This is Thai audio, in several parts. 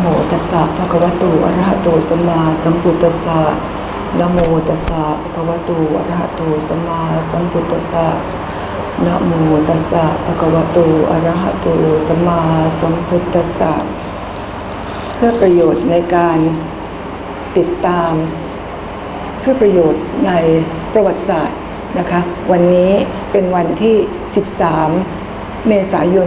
โมตัสสะภะคะวะโตอะระหะโตสัมมาสัมพุทธัสสะนะโมตัสสะภะคะวะโตอะระหะโตสัมมาสัมพุทธัสสะนะโมตัสสะภะคะวะโตอะระหะโตสัมมาสัมพุทธัสสะเพื่อประโยชน์ในการติดตามเพื่อประโยชน์ในประวัติศาสตร์นะคะวันนี้เป็นวันที่13เมษายน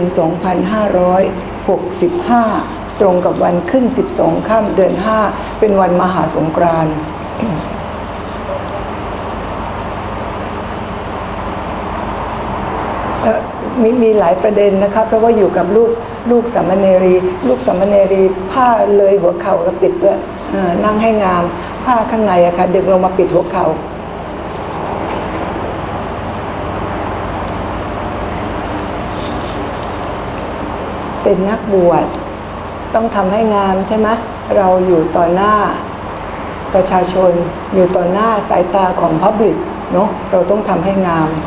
2565ตรงกับวันขึ้น12ค่ำเดือน5เป็นวันมหาสงกรานต์มีหลายประเด็นนะคะเพราะว่าอยู่กับลูกสามเณรีลูกสามเณรีผ้าเลยหัวเข่าแล้วปิดด้วยนั่งให้งามผ้าข้างในอะค่ะดึงลงมาปิดหัวเข่าเป็นนักบวชต้องทำให้งามใช่ไหมเราอยู่ต่อหน้าประชาชนอยู่ต่อหน้าสายตาของพับลิกเนาะเราต้องทำให้งาม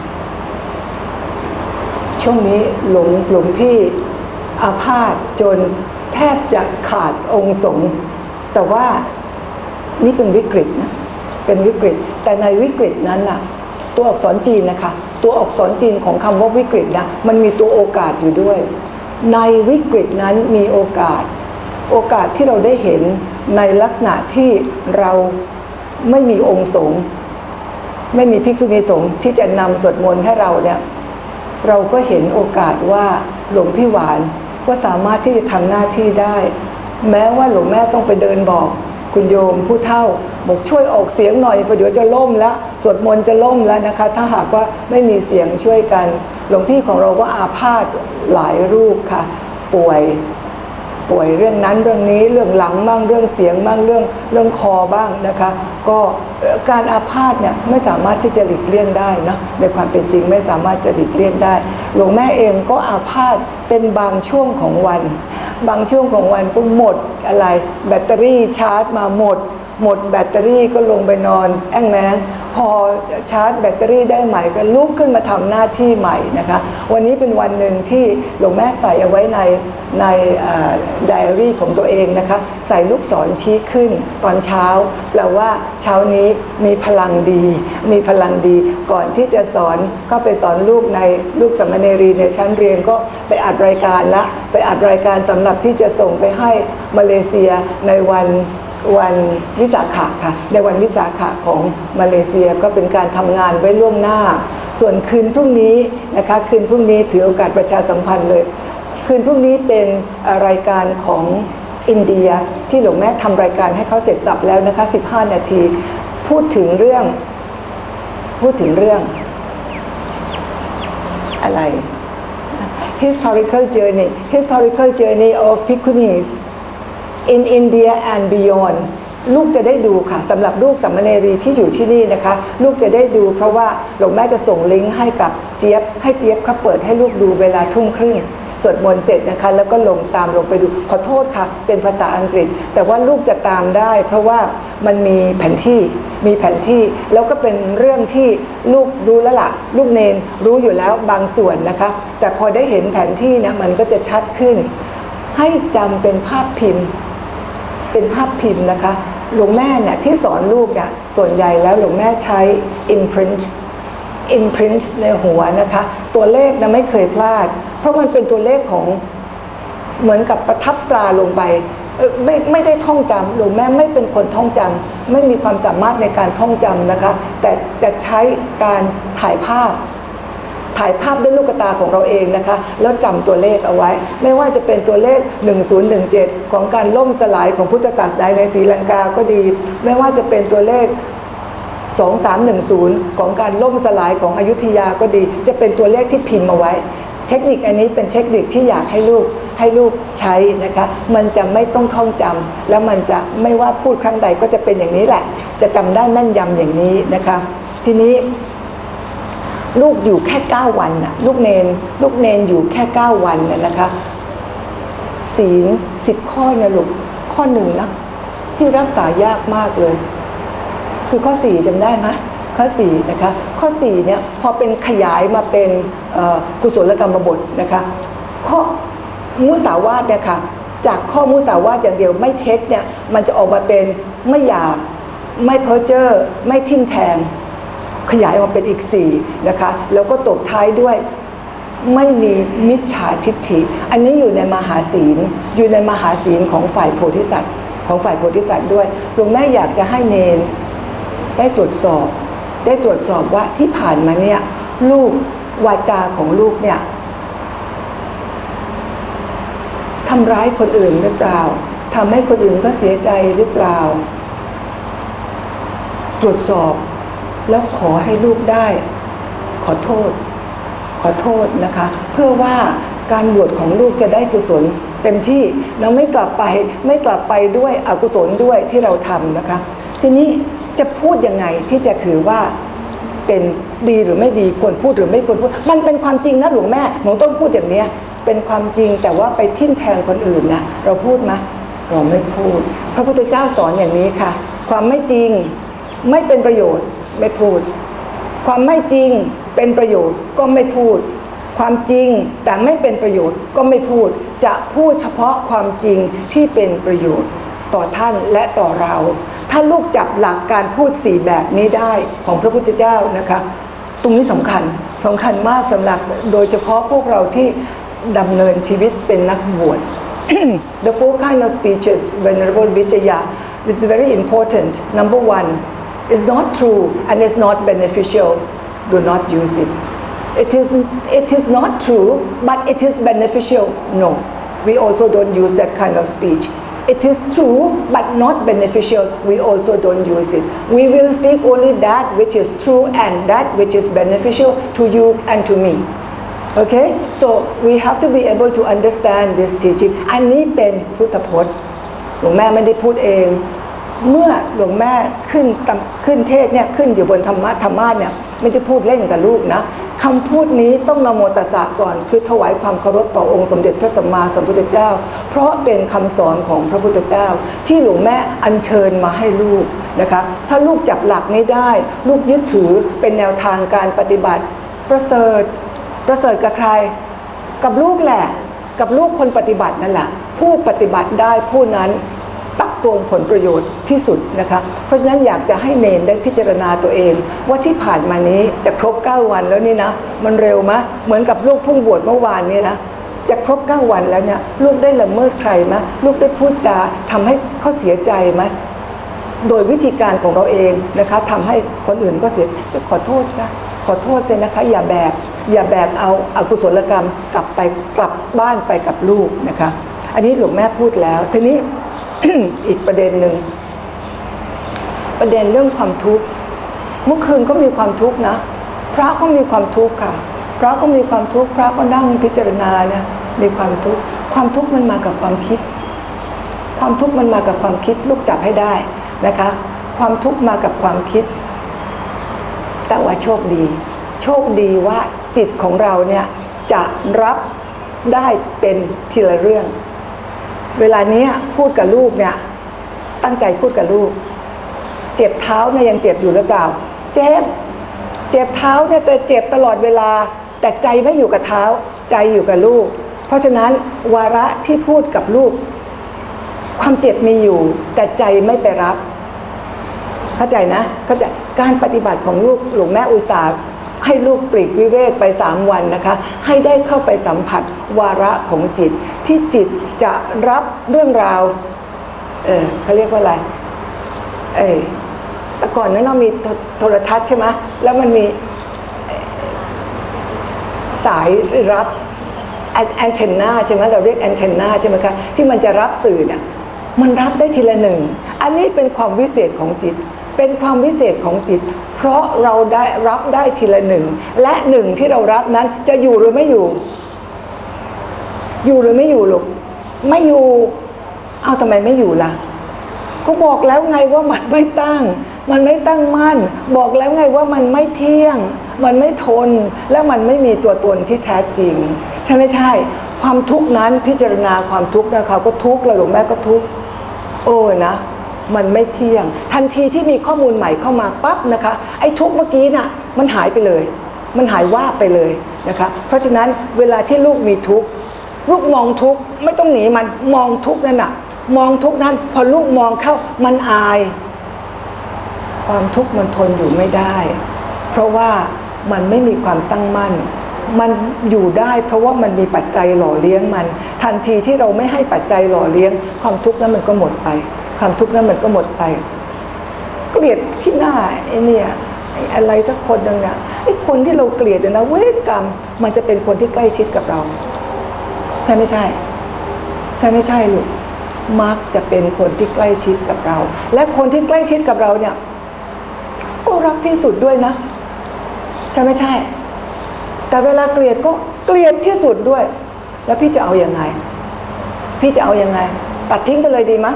ช่วงนี้หลวงพี่อาพาธจนแทบจะขาดองค์สงฆ์แต่ว่านี่เป็นวิกฤตนะเป็นวิกฤตแต่ในวิกฤตนั้นน่ะตัวอักษรจีนนะคะตัวอักษรจีนของคำว่าวิกฤตนะมันมีตัวโอกาสอยู่ด้วยในวิกฤตนั้นมีโอกาสที่เราได้เห็นในลักษณะที่เราไม่มีองค์สงฆ์ไม่มีภิกษุณีสงฆ์ที่จะนำสวดมนต์ให้เราเนี่ยเราก็เห็นโอกาสว่าหลวงพี่หวานก็สามารถที่จะทำหน้าที่ได้แม้ว่าหลวงแม่ต้องไปเดินบอกคุณโยมผู้เฒ่าบอกช่วยออกเสียงหน่อยเพราะเดี๋ยวจะล่มแล้วสวดมนต์จะล่มแล้วนะคะถ้าหากว่าไม่มีเสียงช่วยกันหลวงพี่ของเราก็อาพาธหลายรูปค่ะป่วยเรื่องนั้นเรื่องนี้เรื่องหลังบ้างเรื่องเสียงบ้างเรื่องคอบ้างนะคะก็การอาพาธเนี่ยไม่สามารถที่จะหลีกเลี่ยงได้นะในความเป็นจริงไม่สามารถจะหลีกเลี่ยงได้หลวงแม่เองก็อาพาธเป็นบางช่วงของวันบางช่วงของวันก็หมดอะไรแบตเตอรี่ชาร์จมาหมดแบตเตอรี่ก็ลงไปนอนแอ่งแมงพอชาร์จแบตเตอรี่ได้ใหม่ก็ลุกขึ้นมาทำหน้าที่ใหม่นะคะวันนี้เป็นวันหนึ่งที่หลวงแม่ใส่เอาไว้ในไดอารี่ของตัวเองนะคะใส่ลูกศรชี้ขึ้นตอนเช้าแปลว่าเช้านี้มีพลังดีก่อนที่จะสอนก็ไปสอนลูกสามเณรีในชั้นเรียนก็ไปอัดรายการสำหรับที่จะส่งไปให้มาเลเซียในวันวิสาขะค่ะในวันวิสาขะของมาเลเซียก็เป็นการทำงานไว้ล่วงหน้าส่วนคืนพรุ่งนี้นะคะคืนพรุ่งนี้ถือโอกาสประชาสัมพันธ์เลยคืนพรุ่งนี้เป็นรายการของอินเดียที่หลวงแม่ทำรายการให้เขาเสร็จสับแล้วนะคะ15 นาทีพูดถึงเรื่องอะไร historical journey of Bhikkhunis in India and beyond ลูกจะได้ดูค่ะสำหรับลูกสามเณรีที่อยู่ที่นี่นะคะลูกจะได้ดูเพราะว่าหลวงแม่จะส่งลิงก์ให้กับเจี๊ยบให้เจี๊ยบเขาเปิดให้ลูกดูเวลาทุ่มครึ่งสวดมนต์เสร็จนะคะแล้วก็ลงไปดูขอโทษค่ะเป็นภาษาอังกฤษแต่ว่าลูกจะตามได้เพราะว่ามันมีแผนที่แล้วก็เป็นเรื่องที่ลูกรู้แล้วล่ะลูกเนนรู้อยู่แล้วบางส่วนนะคะแต่พอได้เห็นแผนที่นะมันก็จะชัดขึ้นให้จำเป็นภาพพิมพ์นะคะหลวงแม่เนี่ยที่สอนลูกเนี่ยส่วนใหญ่แล้วหลวงแม่ใช้ imprint ในหัวนะคะตัวเลขนะไม่เคยพลาดเพราะมันเป็นตัวเลขของเหมือนกับประทับตราลงไปไม่ได้ท่องจำหลวงแม่ไม่เป็นคนท่องจำไม่มีความสามารถในการท่องจำนะคะแต่จะใช้การถ่ายภาพด้วยลูกตาของเราเองนะคะแล้วจำตัวเลขเอาไว้ไม่ว่าจะเป็นตัวเลข1017ของการล่มสลายของพุทธศาสนาในศรีลังกาก็ดีไม่ว่าจะเป็นตัวเลข2310ของการล่มสลายของอยุธยาก็ดีจะเป็นตัวเลขที่พิมพ์เอาไว้เทคนิคอันนี้เป็นเทคนิคที่อยากให้ลูกใช้นะคะมันจะไม่ต้องท่องจำแล้วมันจะไม่ว่าพูดครั้งใดก็จะเป็นอย่างนี้แหละจะจำได้แม่นยำอย่างนี้นะคะทีนี้ลูกอยู่แค่9 วันน่ะลูกเนนอยู่แค่9 วันน่ะนะคะศีล10 ข้อเนี่ยลูกข้อ1นะที่รักษายากมากเลยคือข้อ4จำได้ไหมข้อ4นะคะข้อ4เนี่ยพอเป็นขยายมาเป็นกุศลกรรมบทนะคะข้อมุสาวาทเนี่ยค่ะจากข้อมุสาวาทอย่างเดียวไม่เท็จเนี่ยมันจะออกมาเป็นไม่หยาบไม่เพ้อเจ้อไม่ทิ่มแทงขยายออกมาเป็นอีก4นะคะแล้วก็ตบท้ายด้วยไม่มีมิจฉาทิฏฐิอันนี้อยู่ในมหาศีลอยู่ในมหาศีลของฝ่ายโพธิสัตว์ด้วยหลวงแม่อยากจะให้เนนได้ตรวจสอบว่าที่ผ่านมาเนี่ยลูกวาจาของลูกเนี่ยทำร้ายคนอื่นหรือเปล่าทำให้คนอื่นก็เสียใจหรือเปล่าตรวจสอบแล้วขอให้ลูกได้ขอโทษนะคะเพื่อว่าการบวชของลูกจะได้กุศลเต็มที่เราไม่กลับไปด้วยอกุศลด้วยที่เราทำนะคะทีนี้จะพูดยังไงที่จะถือว่าเป็นดีหรือไม่ดีควรพูดหรือไม่ควรพูดมันเป็นความจริงนะหลวงแม่หนูต้องพูดอย่างนี้เป็นความจริงแต่ว่าไปทิ่มแทงคนอื่นนะเราพูดไหมเราไม่พูดพระพุทธเจ้าสอนอย่างนี้ค่ะความไม่จริงไม่เป็นประโยชน์ไม่พูดความไม่จริงเป็นประโยชน์ก็ไม่พูดความจริงแต่ไม่เป็นประโยชน์ก็ไม่พูดจะพูดเฉพาะความจริงที่เป็นประโยชน์ต่อท่านและต่อเราถ้าลูกจับหลักการพูด4แบบนี้ได้ของพระพุทธเจ้านะคะตรงนี้สำคัญมากสำหรับโดยเฉพาะพวกเราที่ดำเนินชีวิตเป็นนักบวช The four kind of speeches Venerable Vijaya is very important. Number 1 is not true and is not beneficial. Do not use it. It is not true, but it is beneficial. No, we also don't use that kind of speech. It is true, but not beneficial. We also don't use it. We will speak only that which is true and that which is beneficial to you and to me. Okay, so we have to be able to understand this teaching. อันนี้เป็นพุทธพจน์หลวงแม่ไม่ได้พูดเองเมื่อหลวงแม่ขึ้นเทศเนี่ยขึ้นอยู่บนธรรมะเนี่ยไม่ได้พูดเล่นกับลูกนะคำพูดนี้ต้องนะโมตัสสะก่อนคือถวายความเคารพต่อองค์สมเด็จพระสัมมาสัมพุทธเจ้าเพราะเป็นคำสอนของพระพุทธเจ้าที่หลวงแม่อัญเชิญมาให้ลูกนะคะถ้าลูกจับหลักนี้ได้ลูกยึดถือเป็นแนวทางการปฏิบัติประเสริฐกับใครกับลูกแหละกับลูกคนปฏิบัตินั่นแหละผู้ปฏิบัติได้ผู้นั้นตักตวงผลประโยชน์ที่สุดนะคะเพราะฉะนั้นอยากจะให้เนนได้พิจารณาตัวเองว่าที่ผ่านมานี้จะครบ9วันแล้วนี่นะมันเร็วมะเหมือนกับลูกพุ่งบวชเมื่อวานนี้นะจะครบ9วันแล้วเนี่ยลูกได้ละเมิดใครไหมลูกได้พูดจาทำให้เขาเสียใจไหมโดยวิธีการของเราเองนะคะทำให้คนอื่นก็เสียขอโทษซะนะคะอย่าแบกเอาอกุศลกรรมกลับบ้านไปกับลูกนะคะอันนี้หลวงแม่พูดแล้วทีนี้ อีกประเด็นหนึ่งประเด็นเรื่องความทุกข์เมื่อคืนก็มีความทุกข์นะพระก็มีความทุกข์ค่ะพระก็มีความทุกข์พระก็นั่งพิจารณาเนี่ยมีความทุกข์มันมากับความคิดความทุกข์มันมากับความคิดลูกจับให้ได้นะคะความทุกข์มากับความคิดแต่ว่าโชคดีว่าจิตของเราเนี่ยจะรับได้เป็นทีละเรื่องเวลานี้พูดกับลูกเนี่ยตั้งใจพูดกับลูกเจ็บเท้าเนี่ยยังเจ็บอยู่หรือเปล่าเจ็บเท้าเนี่ยจะเจ็บตลอดเวลาแต่ใจไม่อยู่กับเท้าใจอยู่กับลูกเพราะฉะนั้นวาระที่พูดกับลูกความเจ็บมีอยู่แต่ใจไม่ไปรับเข้าใจนะเข้าใจการปฏิบัติของลูกหลวงแม่อุตส่าห์ให้ลูกปลีกวิเวกไป3วันนะคะให้ได้เข้าไปสัมผัสวาระของจิตที่จิตจะรับเรื่องราวเขาเรียกว่าอะไรแต่ก่อนนั้นเรามีโทรทัศน์ใช่ไหมแล้วมันมีสายรับแอนเทนนาใช่ไหมเราเรียกแอนเทนนาใช่ไหมคะที่มันจะรับสื่อเนี่ยมันรับได้ทีละหนึ่งอันนี้เป็นความวิเศษของจิตเป็นความวิเศษของจิตเพราะเราได้รับได้ทีละหนึ่งและหนึ่งที่เรารับนั้นจะอยู่หรือไม่อยู่หรือไม่อยู่ลูกไม่อยู่เอาทำไมไม่อยู่ล่ะก็บอกแล้วไงว่ามันไม่ตั้งมั่นบอกแล้วไงว่ามันไม่เที่ยงมันไม่ทนและมันไม่มีตัวตนที่แท้จริงใช่ไม่ใช่ความทุกข์นั้นพิจารณาความทุกข์นะเขาก็ทุกข์แล้วหลวงแม่ก็ทุกข์นะมันไม่เที่ยงทันทีที่มีข้อมูลใหม่เข้ามาปั๊บนะคะไอ้ทุกข์เมื่อกี้น่ะมันหายไปเลยมันหายว่าไปเลยนะคะเพราะฉะนั้นเวลาที่ลูกมีทุกข์ลูกมองทุกข์ไม่ต้องหนีมันมองทุกข์นั่นน่ะมองทุกข์นั้นพอลูกมองเข้ามันอายความทุกข์มันทนอยู่ไม่ได้เพราะว่ามันไม่มีความตั้งมั่นมันอยู่ได้เพราะว่ามันมีปัจจัยหล่อเลี้ยงมันทันทีที่เราไม่ให้ปัจจัยหล่อเลี้ยงความทุกข์นั้นมันก็หมดไปความทุกข์นั้นมันก็หมดไปเกลียดขี้หน้าไอ้เนี่ยอะไรสักคนหนึ่งเนี่ยไอ้คนที่เราเกลียดนะเวรกรรมมันจะเป็นคนที่ใกล้ชิดกับเราใช่ไม่ใช่ใช่ไม่ใช่ลูกมักจะเป็นคนที่ใกล้ชิดกับเราและคนที่ใกล้ชิดกับเราเนี่ยก็รักที่สุดด้วยนะใช่ไม่ใช่แต่เวลาเกลียดก็เกลียดที่สุดด้วยแล้วพี่จะเอายังไงพี่จะเอายังไงตัดทิ้งไปเลยดีมั้ย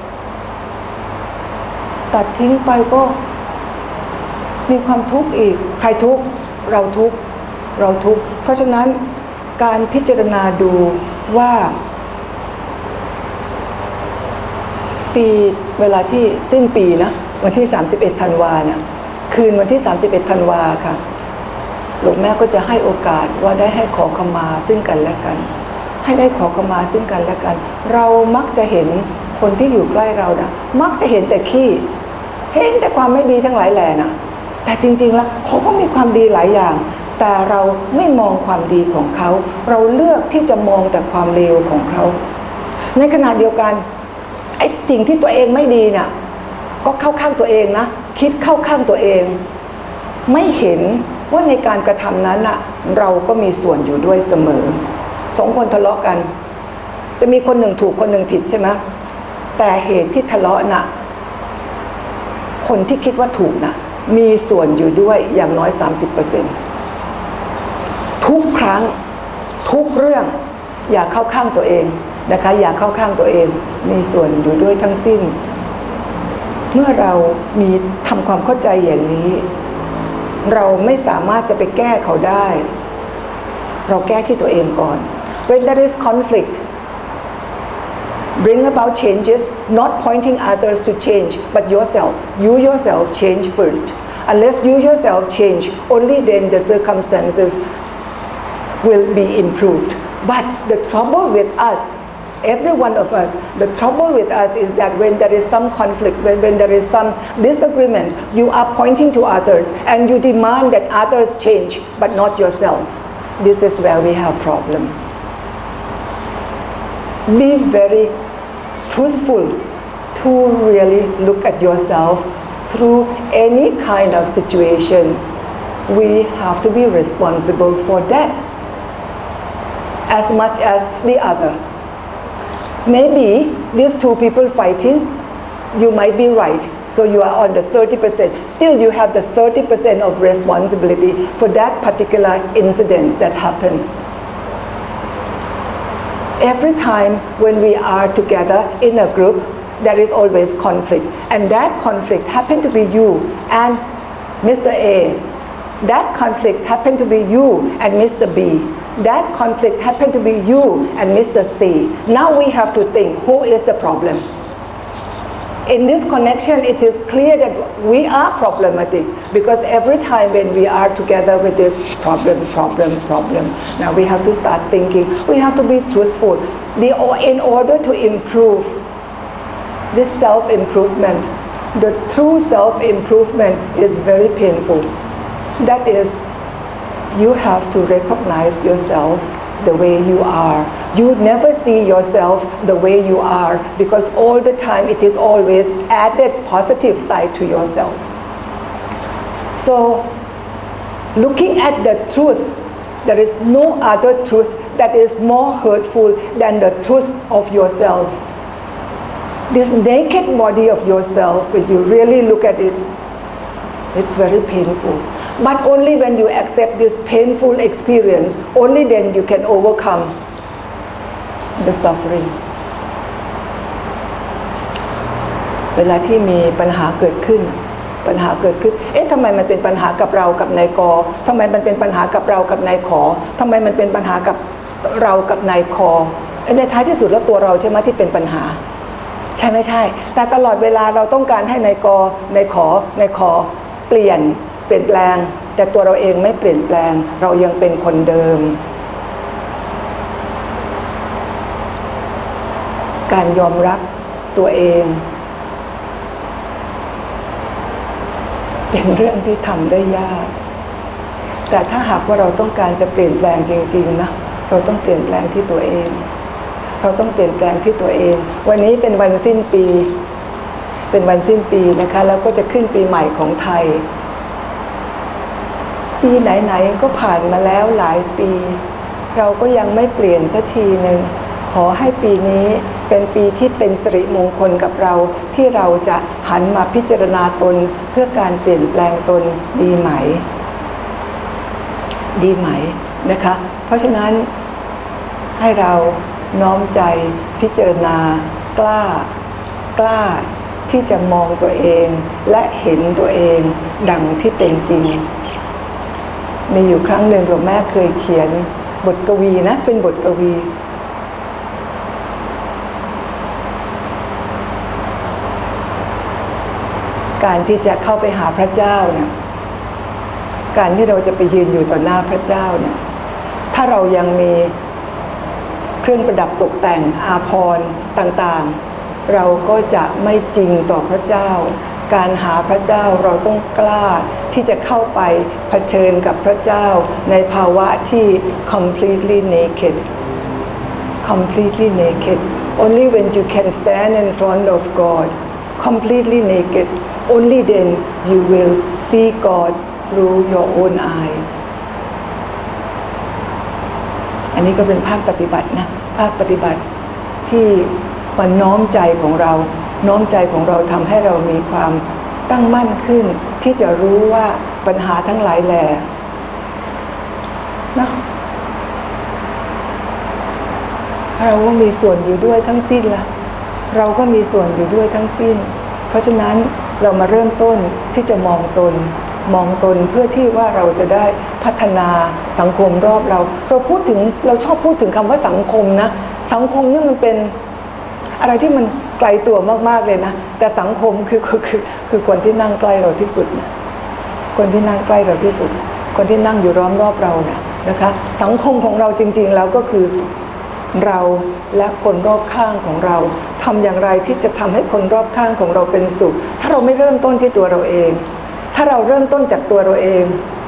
ตัดทิ้งไปก็มีความทุกข์อีกใครทุกข์เราทุกข์เราทุกข์เพราะฉะนั้นการพิจารณาดูว่าปีเวลาที่สิ้นปีนะวันที่31ธันวาเนี่ยคืนวันที่31ธันวาค่ะหลวงแม่ก็จะให้โอกาสว่าได้ให้ขอขมาซึ่งกันและกันให้ได้ขอขมาซึ่งกันและกันเรามักจะเห็นคนที่อยู่ใกล้เรานะมักจะเห็นแต่ขี้เห็นแต่ความไม่ดีทั้งหลายแหล่นะแต่จริงๆแล้วเขาก็มีความดีหลายอย่างแต่เราไม่มองความดีของเขาเราเลือกที่จะมองแต่ความเลวของเขาในขณะเดียวกันไอ้สิ่งที่ตัวเองไม่ดีน่ะก็เข้าข้างตัวเองนะคิดเข้าข้างตัวเองไม่เห็นว่าในการกระทำนั้นน่ะเราก็มีส่วนอยู่ด้วยเสมอสองคนทะเลาะกันจะมีคนหนึ่งถูกคนหนึ่งผิดใช่ไหมแต่เหตุที่ทะเลาะน่ะคนที่คิดว่าถูกน่ะมีส่วนอยู่ด้วยอย่างน้อย 30%ทุกครั้งทุกเรื่องอย่าเข้าข้างตัวเองนะคะอย่าเข้าข้างตัวเองมีส่วนอยู่ด้วยทั้งสิ้นเมื่อเรามีทำความเข้าใจอย่างนี้เราไม่สามารถจะไปแก้เขาได้เราแก้ที่ตัวเองก่อน When there is conflict bring about changes not pointing others to change but yourself you yourself change first unless you yourself change only then the circumstances will be improved but the trouble with us every one of us the trouble with us is that when there is some conflict when there is some disagreement you are pointing to others and you demand that others change but not yourself this is where we have problem be very truthful to really look at yourself through any kind of situation we have to be responsible for that as much as the other maybe these two people fighting you might be right so you are on the 30% still you have the 30% of responsibility for that particular incident that happened every time when we are together in a group there is always conflict and that conflict happened to be you and Mr. A that conflict happened to be you and Mr. B that conflict happened to be you and Mr. C now we have to think who is the problem in this connection it is clear that we are problematic because every time when we are together with this problem now we have to start thinking we have to be truthful in order to improve this self-improvement the true self-improvement is very painful that is you have to recognize yourself the way you are you never see yourself the way you are because all the time it is always added positive side to yourself so looking at the truth there is no other truth that is more hurtful than the truth of yourself this naked body of yourself when you really look at it it's very painful but only when you accept this painful experience only then you can overcome the suffering เวลาที่มีปัญหาเกิดขึ้นเอ๊ะทำไมมันเป็นปัญหากับเรากับนายกทำไมมันเป็นปัญหากับเรากับนายขอทำไมมันเป็นปัญหากับเรากับนายคอในท้ายที่สุดแล้วตัวเราใช่ไหมที่เป็นปัญหาใช่ไม่ใช่แต่ตลอดเวลาเราต้องการให้นายกนายขอนายขอเปลี่ยนแปลงแต่ตัวเราเองไม่เปลี่ยนแปลงเรายังเป็นคนเดิมการยอมรับตัวเองเป็นเรื่องที่ทำได้ยากแต่ถ้าหากว่าเราต้องการจะเปลี่ยนแปลงจริงๆนะเราต้องเปลี่ยนแปลงที่ตัวเองเราต้องเปลี่ยนแปลงที่ตัวเองวันนี้เป็นวันสิ้นปีเป็นวันสิ้นปีนะคะแล้วก็จะขึ้นปีใหม่ของไทยปีไหนๆก็ผ่านมาแล้วหลายปีเราก็ยังไม่เปลี่ยนสักทีหนึ่งขอให้ปีนี้เป็นปีที่เป็นสิริมงคลกับเราที่เราจะหันมาพิจารณาตนเพื่อการเปลี่ยนแปลงตนดีไหมนะคะเพราะฉะนั้นให้เราน้อมใจพิจารณากล้าที่จะมองตัวเองและเห็นตัวเองดังที่เป็นจริงมีอยู่ครั้งหนึ่งหลวงแม่เคยเขียนบทกวีนะเป็นบทกวีการที่จะเข้าไปหาพระเจ้าเนี่ยการที่เราจะไปยืนอยู่ต่อหน้าพระเจ้าเนี่ยถ้าเรายังมีเครื่องประดับตกแต่งอาภรณ์ต่างๆเราก็จะไม่จริงต่อพระเจ้าการหาพระเจ้าเราต้องกล้าที่จะเข้าไปเผชิญกับพระเจ้าในภาวะที่ completely naked only when you can stand in front of God completely naked only then you will see God through your own eyes อันนี้ก็เป็นภาคปฏิบัตินะภาคปฏิบัติที่มันน้อมใจของเราทำให้เรามีความตั้งมั่นขึ้นที่จะรู้ว่าปัญหาทั้งหลายแหล่นะเราก็มีส่วนอยู่ด้วยทั้งสิ้นละเราก็มีส่วนอยู่ด้วยทั้งสิ้นเพราะฉะนั้นเรามาเริ่มต้นที่จะมองตนเพื่อที่ว่าเราจะได้พัฒนาสังคมรอบเราชอบพูดถึงคำว่าสังคมนะสังคมนี่มันเป็นอะไรที่มันไกลตัวมากๆเลยนะแต่สังคมคือคนที่นั่งใกล้เราที่สุดนะคนที่นั่งใกล้เราที่สุดคนที่นั่งอยู่ล้อมรอบเรานะคะสังคมของเราจริงๆแล้วก็คือเราและคนรอบข้างของเราทำอย่างไรที่จะทำให้คนรอบข้างของเราเป็นสุขถ้าเราไม่เริ่มต้นที่ตัวเราเองถ้าเราเริ่มต้นจากตัวเราเอง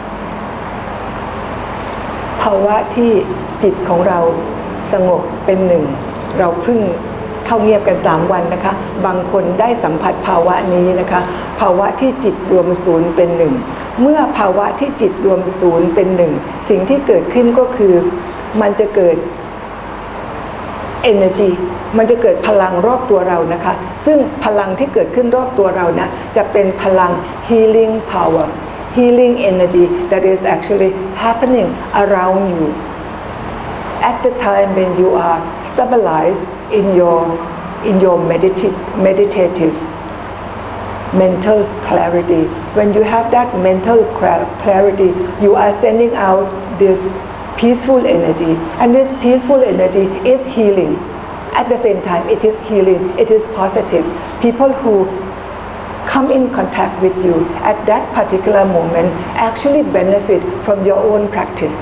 ภาวะที่จิตของเราสงบเป็นหนึ่งเราเพิ่งเข้าเงียบกัน3 วันนะคะบางคนได้สัมผัสภาวะนี้นะคะภาวะที่จิตรวมศูนย์เป็นหนึ่งเมื่อภาวะที่จิตรวมศูนย์เป็นหนึ่งสิ่งที่เกิดขึ้นก็คือมันจะเกิด energy มันจะเกิดพลังรอบตัวเรานะคะซึ่งพลังที่เกิดขึ้นรอบตัวเรานะจะเป็นพลัง healing power healing energy that is actually happening around you at the time when you are stabilized in your meditative mental clarity when you have that mental clarity you are sending out this peaceful energy and this peaceful energy is healing at the same time it is healing it is positive people who come in contact with you at that particular moment actually benefit from your own practice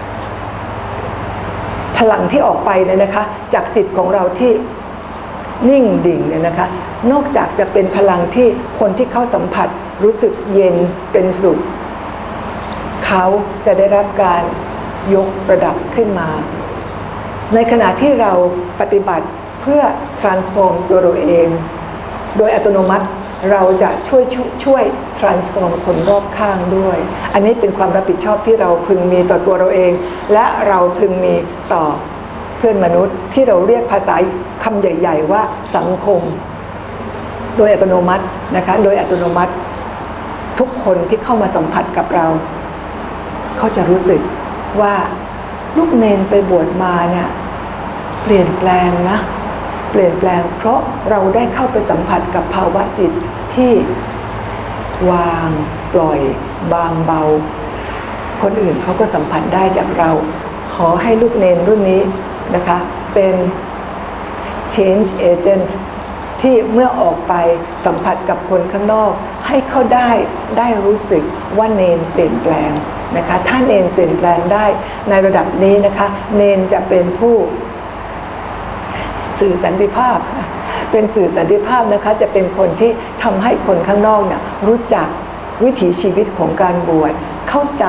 พลังที่ออกไปเนี่ยนะคะจากจิตของเราที่นิ่งดิ่งเนี่ยนะคะนอกจากจะเป็นพลังที่คนที่เข้าสัมผัสรู้สึกเย็นเป็นสุขเขาจะได้รับการยกระดับขึ้นมาในขณะที่เราปฏิบัติเพื่อ transform ตัวเราเองโดยอัตโนมัติเราจะช่วย transform คนรอบข้างด้วยอันนี้เป็นความรับผิดชอบที่เราพึงมีต่อตัวเราเองและเราพึงมีต่อเพื่อนมนุษย์ที่เราเรียกภาษาคำใหญ่ๆว่าสังคมโดยอัตโนมัตินะคะโดยอัตโนมัติทุกคนที่เข้ามาสัมผัสกับเราเขาจะรู้สึกว่าลูกเนนไปบวชมาเนี่ยเปลี่ยนแปลงนะเปลี่ยนแปลงเพราะเราได้เข้าไปสัมผัสกับภาวะจิตที่วางปล่อยบางเบาคนอื่นเขาก็สัมผัสได้จากเราขอให้ลูกเนนรุ่นนี้นะคะเป็น change agent ที่เมื่อออกไปสัมผัสกับคนข้างนอกให้เขาได้รู้สึกว่าเนนเปลี่ยนแปลงนะคะถ้าเนนเปลี่ยนแปลงได้ในระดับนี้นะคะเนนจะเป็นผู้สื่อสันติภาพเป็นสื่อสันติภาพนะคะจะเป็นคนที่ทำให้คนข้างนอกเนี่ยรู้จักวิถีชีวิตของการบวชเข้าใจ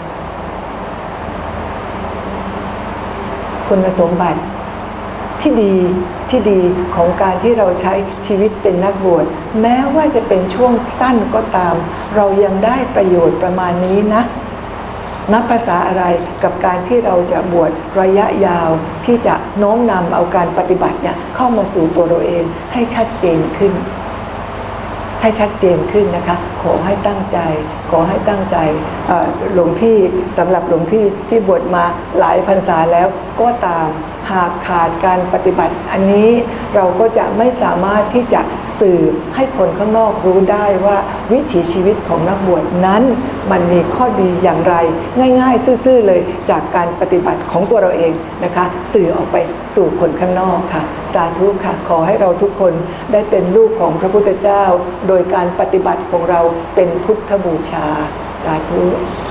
คุณสมบัติที่ดีของการที่เราใช้ชีวิตเป็นนักบวชแม้ว่าจะเป็นช่วงสั้นก็ตามเรายังได้ประโยชน์ประมาณนี้นะนับภาษาอะไรกับการที่เราจะบวชระยะยาวที่จะโน้มนำเอาการปฏิบัติเนี่ยเข้ามาสู่ตัวเราเองให้ชัดเจนขึ้นนะคะขอให้ตั้งใจหลวงพี่สำหรับหลวงพี่ที่บวชมาหลายพรรษาแล้วก็ตามหากขาดการปฏิบัติอันนี้เราก็จะไม่สามารถที่จะสื่อให้คนข้างนอกรู้ได้ว่าวิถีชีวิตของนักบวชนั้นมันมีข้อดีอย่างไรง่ายๆซื่อๆเลยจากการปฏิบัติของตัวเราเองนะคะสื่อออกไปสู่คนข้างนอกค่ะสาธุค่ะขอให้เราทุกคนได้เป็นลูกของพระพุทธเจ้าโดยการปฏิบัติของเราเป็นพุทธบูชาสาธุ